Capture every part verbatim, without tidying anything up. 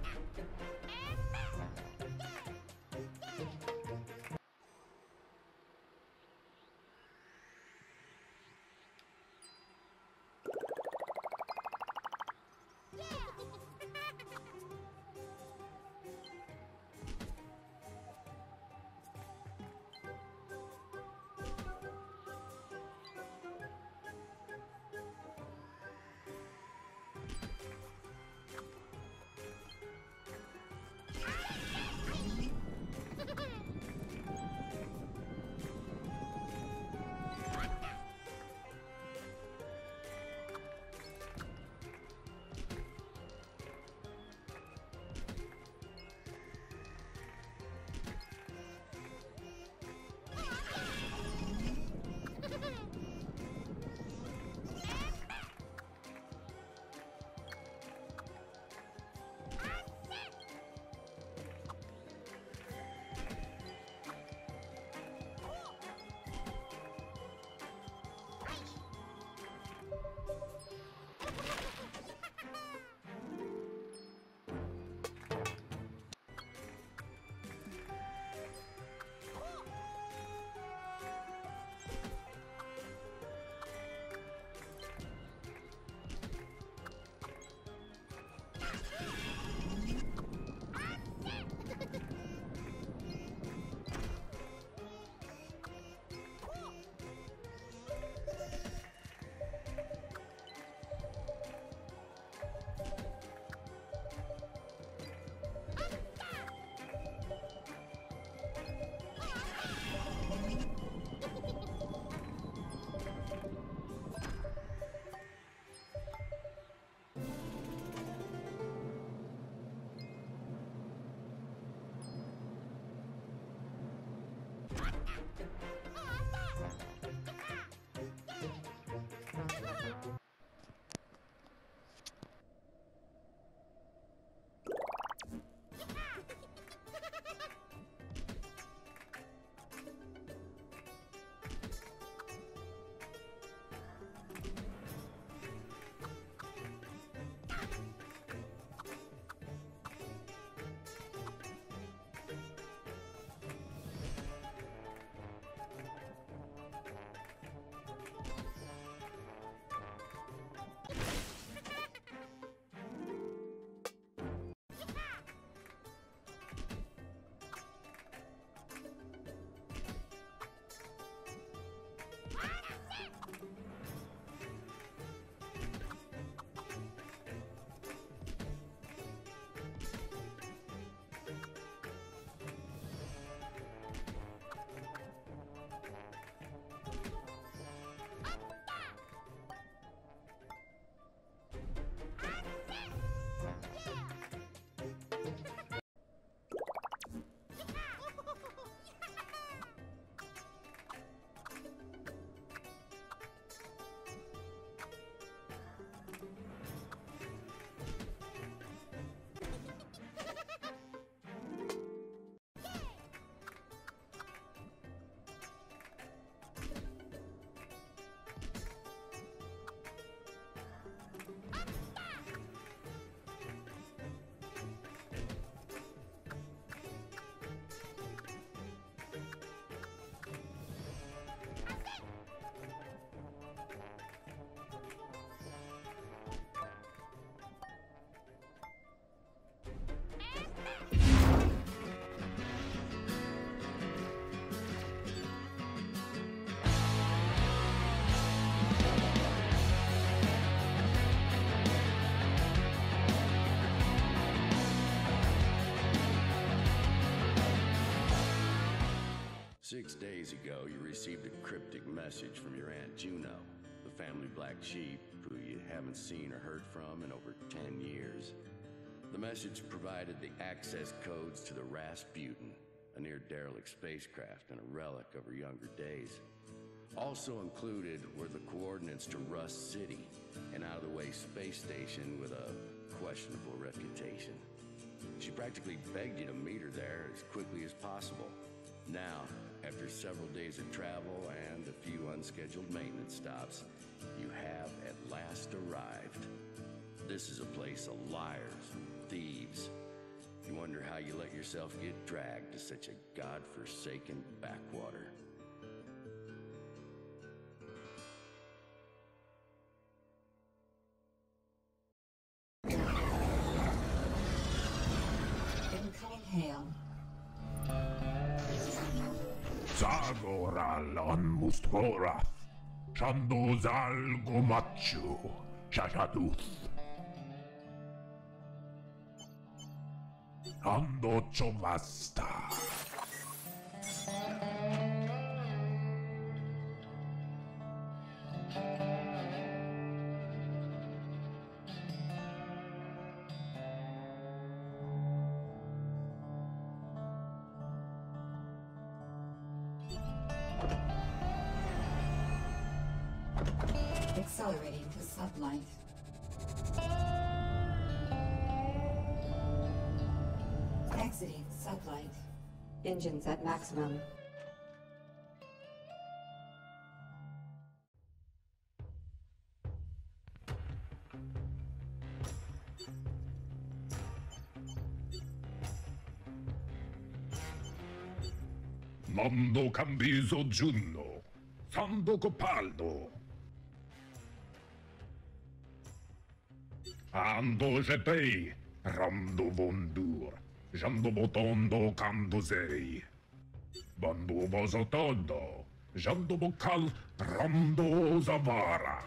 Six days ago, you received a cryptic message from your Aunt Juno, the family black sheep who you haven't seen or heard from in over ten years. The message provided the access codes to the Rasputin, a near-derelict spacecraft and a relic of her younger days. Also included were the coordinates to Rust City, an out-of-the-way space station with a questionable reputation. She practically begged you to meet her there as quickly as possible. Now, after several days of travel and a few unscheduled maintenance stops, you have at last arrived. This is a place of liars, thieves, You wonder how you let yourself get dragged to such a godforsaken backwater. Incoming hail. Zagoral on Mustora, Shandozal Gomachu, Shashaduth. Ando Chovasta. Accelerating to sublight. Exiting sublight. Engines at maximum. Mondo Cambiso Giunno, Sando Copaldo. Ando Jepei, Rando Vondur, Jando Botondo Candosei. Bando Bosotondo, Jando Bocal, Rando Zavara.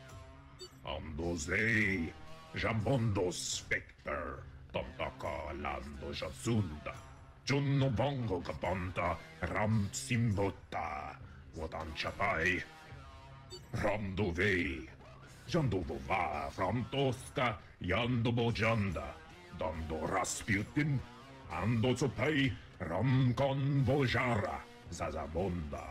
Andosei, Jambondo Spectre, Tontaka Lando Jasunda. Giunno Bongo Capanta, Ram Simbota, Wadanchapai, Rando Vei. Jando Bova, from Tosca, Yando Bojanda, Dando Rasputin, Ando Zopai, Ramkon Vojara, Zazabonda,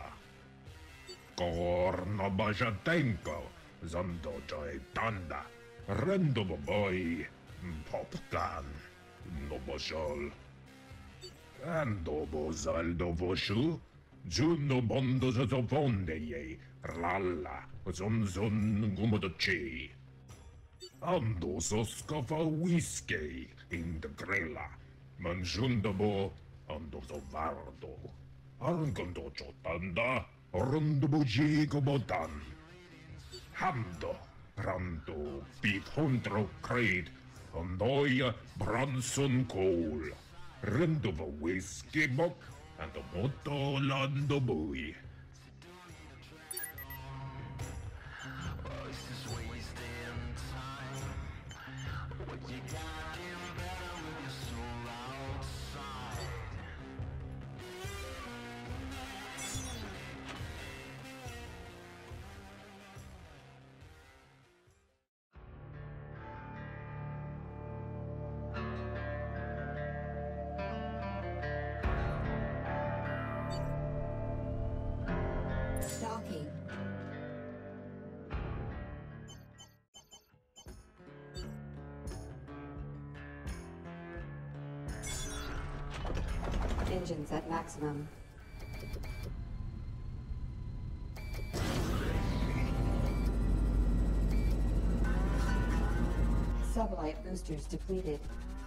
Corno Bajatenko, Zando Joetanda, Rendo Boboy, Poptan, Nobojol, Ando Bozaldo Voshu, Juno Bondo Zazovonde, Lalla, Zonzon Gumodoci. Ando Soskova Whiskey in the Grella, Manjundabo, Ando Zovardo, Argondo Chotanda, Rondobuji Gobotan, Hamdo, Rando, Beef Huntro Crate, Andoya Bronson Cole, Rendova Whiskey Book, and the Moto Lando Boy. Docking. Engines at maximum. Sublight boosters depleted.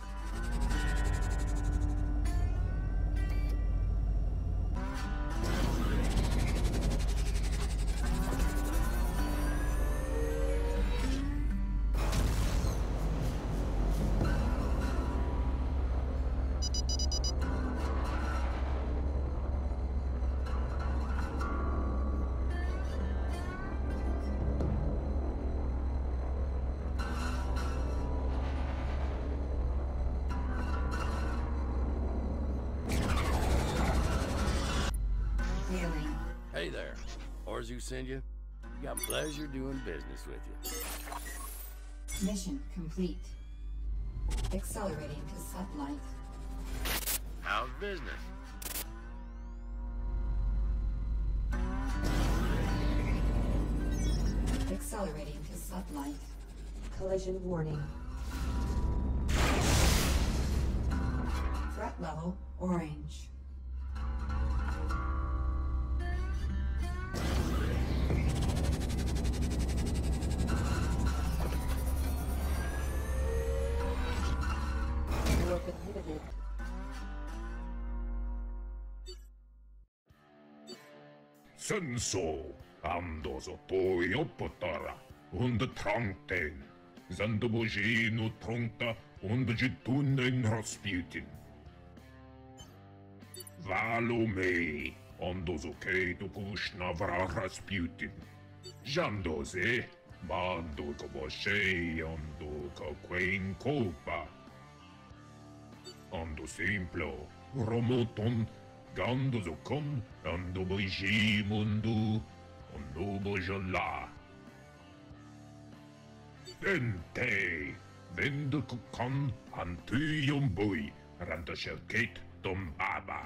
Healing. Hey there, Orzu send you? Got pleasure doing business with you. Mission complete. Accelerating to sublight. How's business? Accelerating to sublight. Collision warning. Threat level orange. Warp inhibited. Sen så andas och poi uppåtara under trångten. Sen då bojin och trångta under jitunnen Rasputin. Valo me, andos okej då pushna vara Rasputin. Jandose, mando ko boshe, ando ka queen copa. Ando simplo, romoton, gando zokon, ando boji mundu, ando bojola. Dente, vende kukan, antuyum bui, ranta shelket dom baba.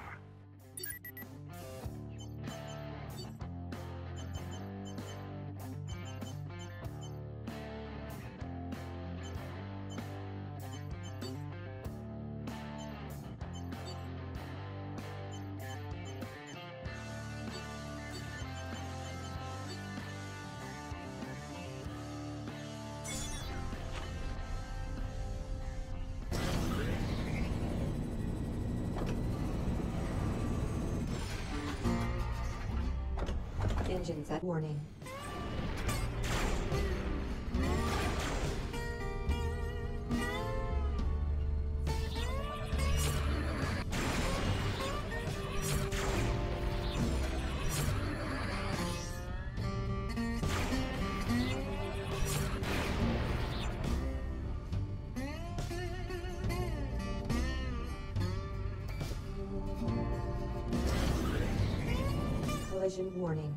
Engines at warning. Collision warning.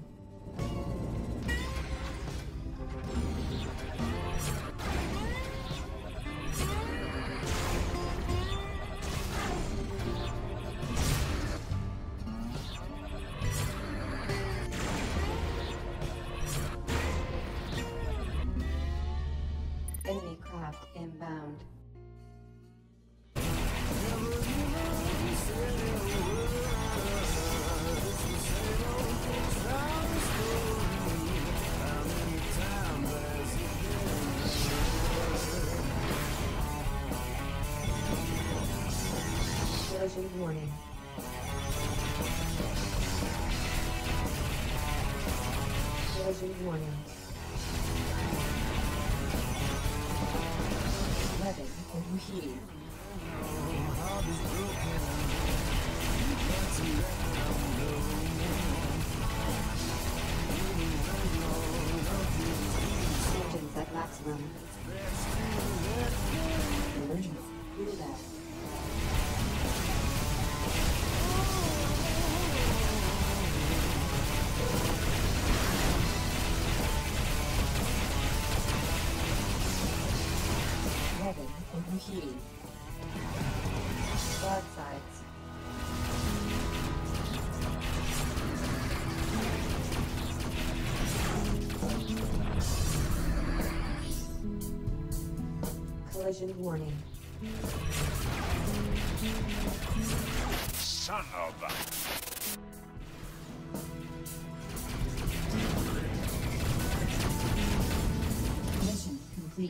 Enemy craft inbound. Collision warning. Collision warning. Weapon overheating. Engines at maximum. Emergency. Roulette. Weapon overheating. Broadsides. Collision warning. Son of a... Mission complete.